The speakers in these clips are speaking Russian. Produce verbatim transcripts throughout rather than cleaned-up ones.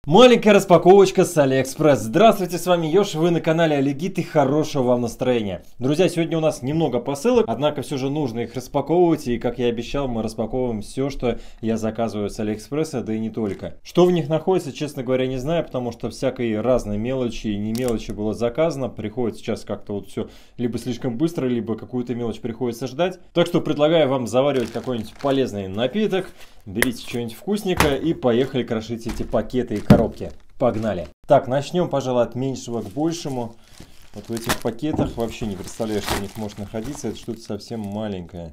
Маленькая распаковочка с Алиэкспресс. Здравствуйте, с вами Ёж, вы на канале Алигит, и хорошего вам настроения. Друзья, сегодня у нас немного посылок, однако все же нужно их распаковывать, и как я обещал, мы распаковываем все, что я заказываю с Алиэкспресса, да и не только. Что в них находится, честно говоря, не знаю, потому что всякой разной мелочи и не мелочи было заказано. Приходит сейчас как-то вот все либо слишком быстро, либо какую-то мелочь приходится ждать. Так что предлагаю вам заваривать какой-нибудь полезный напиток. Берите что-нибудь вкусненькое и поехали крошить эти пакеты и коробки. Погнали! Так, начнем, пожалуй, от меньшего к большему. Вот в этих пакетах вообще не представляю, что в них может находиться. Это что-то совсем маленькое.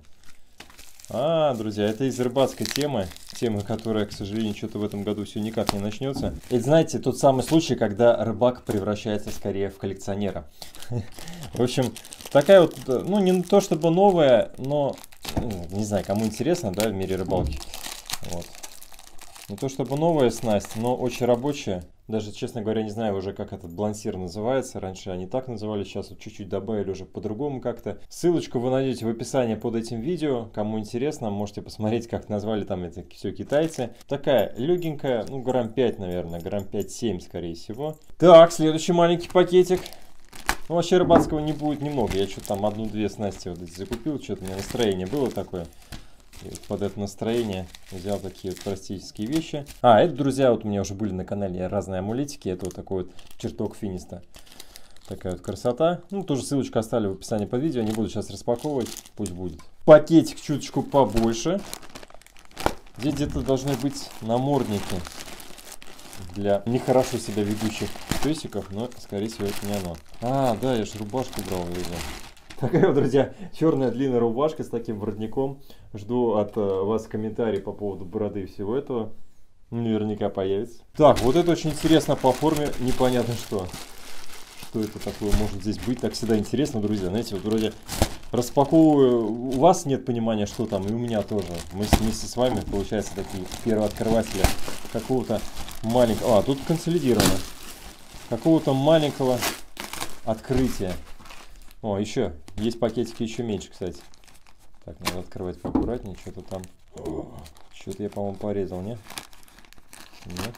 А, друзья, это из рыбацкой темы. Темы, которая, к сожалению, что-то в этом году все никак не начнется. Это, знаете, тот самый случай, когда рыбак превращается скорее в коллекционера. В общем, такая вот, ну, не то чтобы новая, но, не знаю, кому интересно, да, в мире рыбалки. Вот. Не то чтобы новая снасть, но очень рабочая. Даже, честно говоря, не знаю уже, как этот балансир называется. Раньше они так называли, сейчас вот чуть-чуть добавили уже по-другому как-то. Ссылочку вы найдете в описании под этим видео. Кому интересно, можете посмотреть, как назвали там это все китайцы. Такая легенькая, ну грамм пять, наверное, грамм пять-семь, скорее всего. Так, следующий маленький пакетик. Ну, вообще рыбацкого не будет немного. Я что-то там одну-две снасти вот эти закупил. Что-то у меня настроение было такое. И вот под это настроение взял такие вот практические вещи. А, это, друзья, вот у меня уже были на канале разные амулетики. Это вот такой вот чертог финиста. Такая вот красота. Ну, тоже ссылочку оставлю в описании под видео. Не буду сейчас распаковывать, пусть будет. Пакетик чуточку побольше. Здесь где-то должны быть намордники для нехорошо себя ведущих песиков, но, скорее всего, это не оно. А, да, я же рубашку брал и взял. Такая вот, друзья, черная длинная рубашка с таким воротником. Жду от э, вас комментарий по поводу бороды и всего этого. Наверняка появится. Так, вот это очень интересно по форме. Непонятно что. Что это такое может здесь быть. Так всегда интересно, друзья. Знаете, вот вроде распаковываю. У вас нет понимания, что там, и у меня тоже. Мы вместе с вами, получается, такие первооткрыватели какого-то маленького... А, тут консолидировано. Какого-то маленького открытия. О, еще. Есть пакетики еще меньше, кстати. Так, надо открывать поаккуратнее. Что-то там... Что-то я, по-моему, порезал, не? Нет.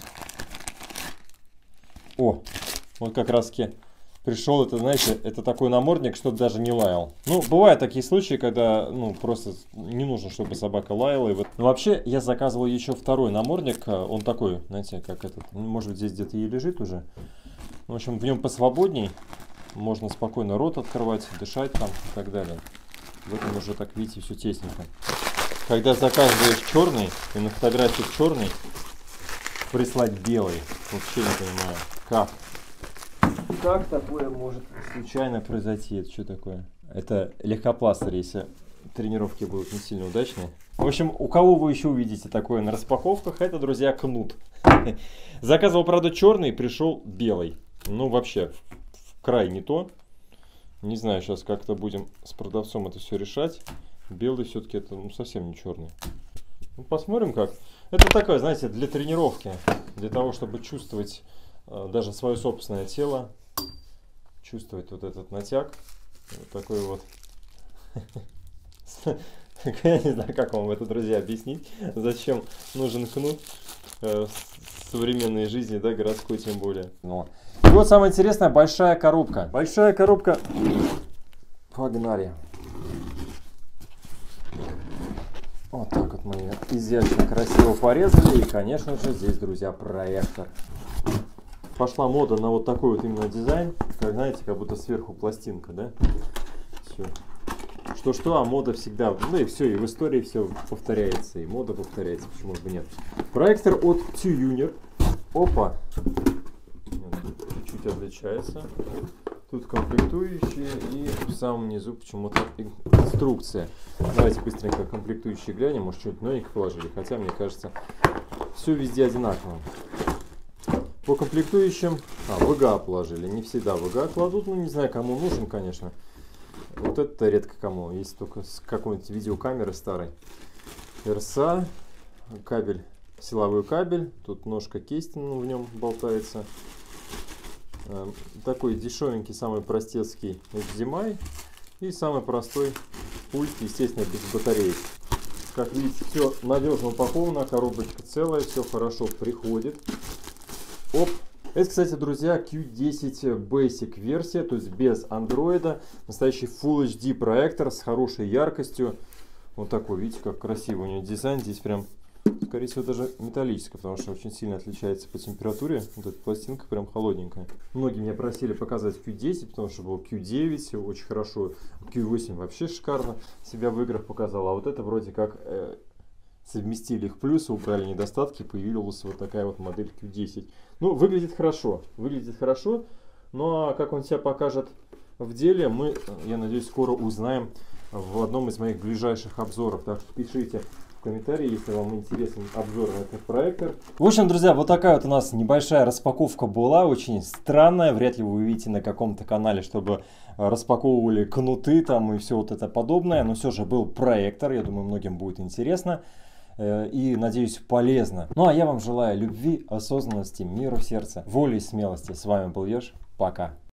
О! Вот как раз-таки пришел, это, знаете, это такой намордник, что даже не лаял. Ну, бывают такие случаи, когда, ну, просто не нужно, чтобы собака лаяла. И вот. Но вообще, я заказывал еще второй намордник. Он такой, знаете, как этот. Может быть, здесь где-то и лежит уже. В общем, в нем посвободней. Можно спокойно рот открывать, дышать там и так далее. В этом уже, так видите, все тесненько. Когда заказываешь черный, и на фотографии черный, прислать белый. Вообще не понимаю, как. Как такое может случайно произойти? Это что такое? Это легкопластырь, если тренировки будут не сильно удачные. В общем, у кого вы еще увидите такое на распаковках, это, друзья, кнут. Заказывал, правда, черный, пришел белый. Ну, вообще... край не то. Не знаю, сейчас как-то будем с продавцом это все решать. Белый все-таки это, ну, совсем не черный. Ну, посмотрим как. Это такое, знаете, для тренировки. Для того, чтобы чувствовать э, даже свое собственное тело. Чувствовать вот этот натяг. Вот такой вот. Я не знаю, как вам это, друзья, объяснить. Зачем нужен кнут в современной жизни, да, городской тем более. И вот самое интересное, большая коробка. Большая коробка. Погнали. Вот так вот мы ее изящно, красиво порезали. И, конечно же, здесь, друзья, проектор. Пошла мода на вот такой вот именно дизайн. Как, знаете, как будто сверху пластинка, да? Все. Что-что, а мода всегда... Ну и все, и в истории все повторяется. И мода повторяется, почему бы нет. Проектор от TwoUnier. Опа. Чуть отличается. Тут комплектующие и в самом низу почему-то инструкция. Давайте быстренько комплектующие глянем. Может, что-нибудь новенькое положили. Хотя, мне кажется, все везде одинаково. По комплектующим... А, ви джи эй положили. Не всегда ви джи эй кладут. Ну, не знаю, кому нужен, конечно. Вот это редко кому. Есть только с какой-нибудь видеокамеры старой. эр эс эй. Кабель. Силовой кабель. Тут ножка Кейстин в нем болтается. Такой дешевенький, самый простецкий эйч ди эм ай. И самый простой пульт, естественно, без батареи. Как видите, все надежно упаковано, коробочка целая, все хорошо приходит. Оп. Это, кстати, друзья, кью десять Basic версия, то есть без андроида. Настоящий Full эйч ди проектор с хорошей яркостью. Вот такой, видите, как красиво у него дизайн. Здесь прям, скорее всего, даже металлическая, потому что очень сильно отличается по температуре. Вот эта пластинка прям холодненькая. Многие меня просили показать кью десять, потому что был кью девять, очень хорошо. кью восемь вообще шикарно себя в играх показал. А вот это вроде как э, совместили их плюсы, убрали недостатки, появилась вот такая вот модель кью десять. Ну, выглядит хорошо, выглядит хорошо. Ну, а как он себя покажет в деле, мы, я надеюсь, скоро узнаем в одном из моих ближайших обзоров. Так что пишите в комментарии, если вам интересен обзор на этот проектор. В общем, друзья, вот такая вот у нас небольшая распаковка была, очень странная. Вряд ли вы увидите на каком-то канале, чтобы распаковывали кнуты там и все вот это подобное. Но все же был проектор, я думаю, многим будет интересно. И, надеюсь, полезно. Ну, а я вам желаю любви, осознанности, мира в сердце, воли и смелости. С вами был Ёж. Пока.